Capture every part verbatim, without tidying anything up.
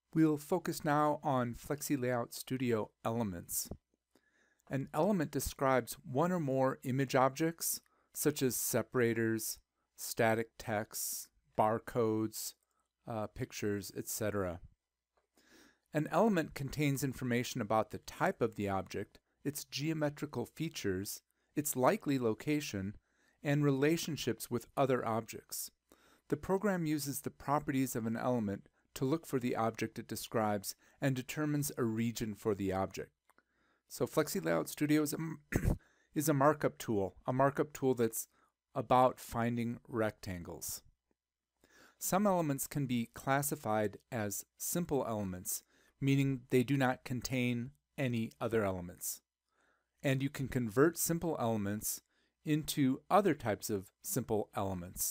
We'll focus now on FlexiLayout Studio elements. An element describes one or more image objects, such as separators, static text, barcodes, uh, pictures, et cetera. An element contains information about the type of the object, its geometrical features, its likely location, and relationships with other objects. The program uses the properties of an element to look for the object it describes and determines a region for the object. So FlexiLayout Studio is a, is a markup tool, a markup tool that's about finding rectangles. Some elements can be classified as simple elements, meaning they do not contain any other elements. And you can convert simple elements into other types of simple elements.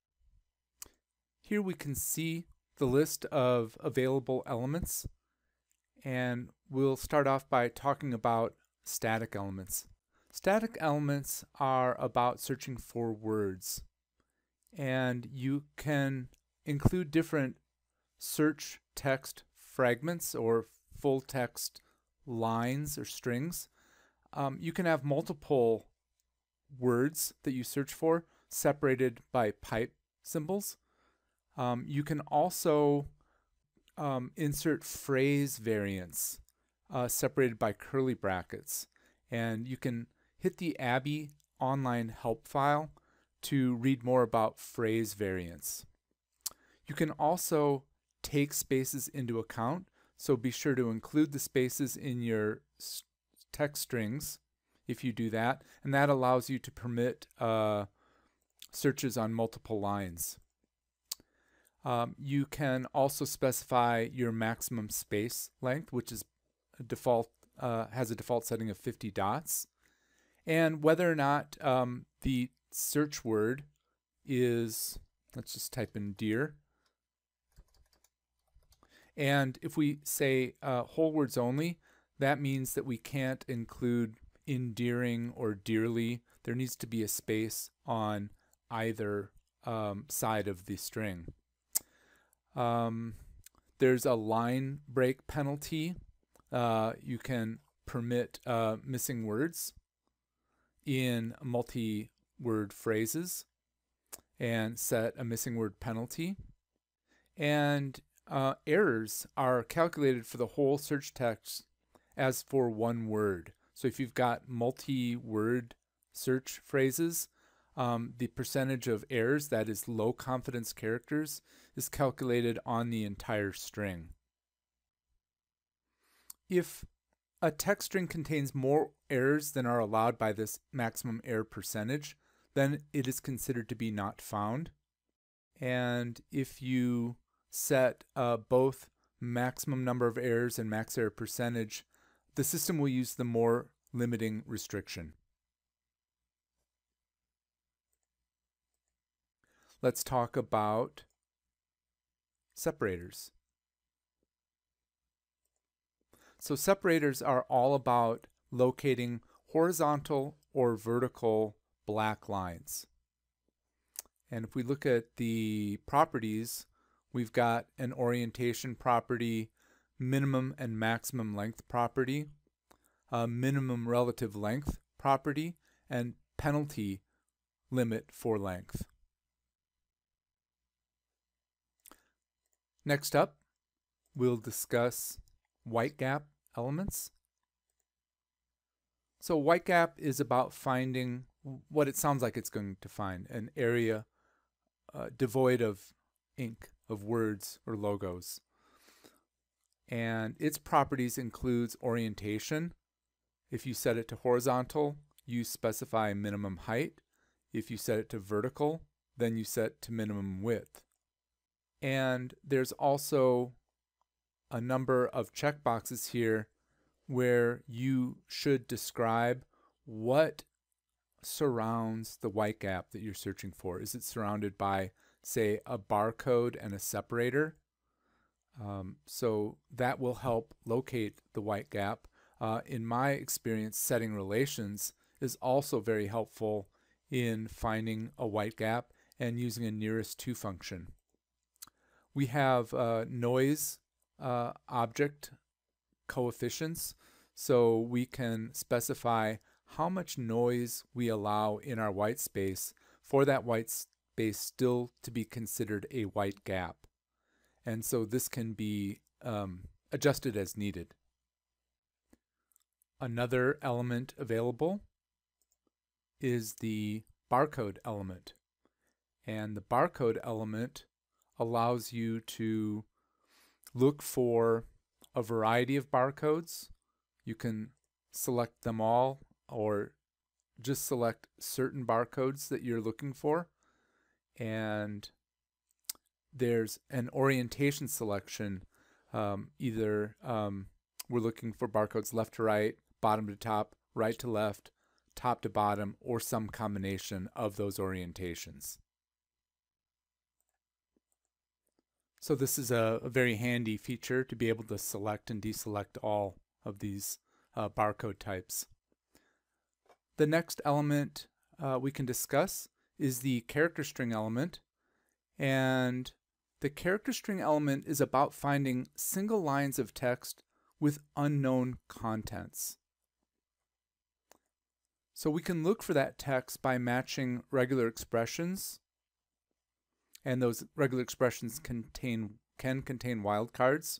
Here we can see the list of available elements, and we'll start off by talking about static elements. Static elements are about searching for words, and you can include different search text fragments or full text lines or strings. Um, you can have multiple words that you search for separated by pipe symbols. Um, you can also um, insert phrase variants uh, separated by curly brackets, and you can hit the ABBYY online help file to read more about phrase variants. You can also take spaces into account, so be sure to include the spaces in your text strings if you do that, and that allows you to permit uh, searches on multiple lines. Um, you can also specify your maximum space length, which is a default uh, has a default setting of fifty dots, and whether or not um, the search word is, let's just type in deer, and if we say uh, whole words only, that means that we can't include endearing or dearly. There needs to be a space on either um, side of the string. Um, there's a line break penalty. Uh, you can permit uh, missing words in multi-word phrases and set a missing word penalty. And uh, errors are calculated for the whole search text as for one word. So if you've got multi-word search phrases, Um, the percentage of errors, that is low confidence characters, is calculated on the entire string. If a text string contains more errors than are allowed by this maximum error percentage, then it is considered to be not found. And if you set uh, both maximum number of errors and max error percentage, the system will use the more limiting restriction. Let's talk about separators. So separators are all about locating horizontal or vertical black lines. And if we look at the properties, we've got an orientation property, minimum and maximum length property, a minimum relative length property, and penalty limit for length. Next up, we'll discuss white gap elements. So white gap is about finding what it sounds like it's going to find, an area uh, devoid of ink, of words or logos. And its properties includes orientation. If you set it to horizontal, you specify minimum height. If you set it to vertical, then you set to minimum width. And there's also a number of checkboxes here where you should describe what surrounds the white gap that you're searching for. Is it surrounded by, say, a barcode and a separator? Um, so that will help locate the white gap. Uh, in my experience, setting relations is also very helpful in finding a white gap and using a nearest to function. We have uh, noise uh, object coefficients, so we can specify how much noise we allow in our white space for that white space still to be considered a white gap. And so this can be um, adjusted as needed. Another element available is the barcode element. And the barcode element allows you to look for a variety of barcodes. You can select them all or just select certain barcodes that you're looking for. And there's an orientation selection. Um, either um, we're looking for barcodes left to right, bottom to top, right to left, top to bottom, or some combination of those orientations. So this is a, a very handy feature to be able to select and deselect all of these uh, barcode types. The next element uh, we can discuss is the character string element. And the character string element is about finding single lines of text with unknown contents. So we can look for that text by matching regular expressions, and those regular expressions contain can contain wildcards.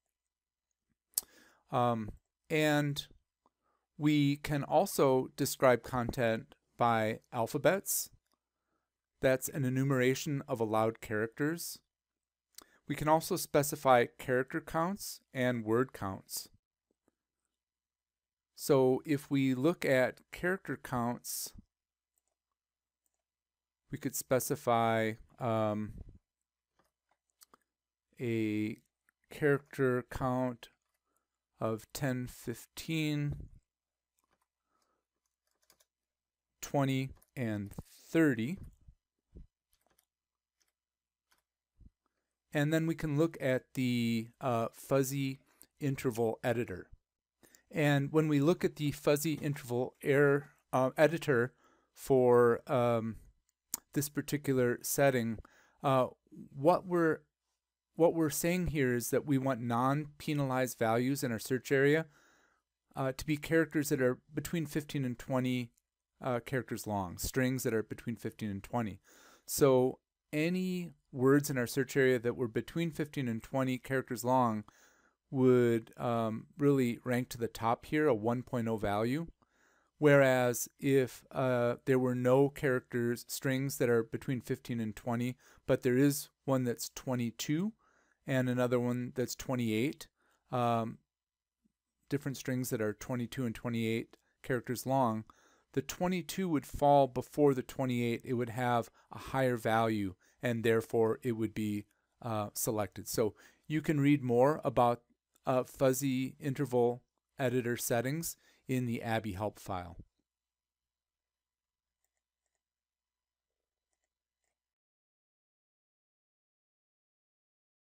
Um, and we can also describe content by alphabets. That's an enumeration of allowed characters. We can also specify character counts and word counts. So if we look at character counts, we could specify um, a character count of ten, fifteen, twenty, and thirty. And then we can look at the uh, fuzzy interval editor. And when we look at the fuzzy interval error uh, editor for um, this particular setting, uh, what we're what we're saying here is that we want non-penalized values in our search area uh, to be characters that are between fifteen and twenty uh, characters long, strings that are between fifteen and twenty. So any words in our search area that were between fifteen and twenty characters long would um, really rank to the top here, a one point oh value. Whereas if uh, there were no characters, strings that are between fifteen and twenty, but there is one that's twenty-two and another one that's twenty-eight, um, different strings that are twenty-two and twenty-eight characters long, the twenty-two would fall before the twenty-eight. It would have a higher value, and therefore it would be uh, selected. So you can read more about uh, fuzzy interval editor settings in the ABBYY help file.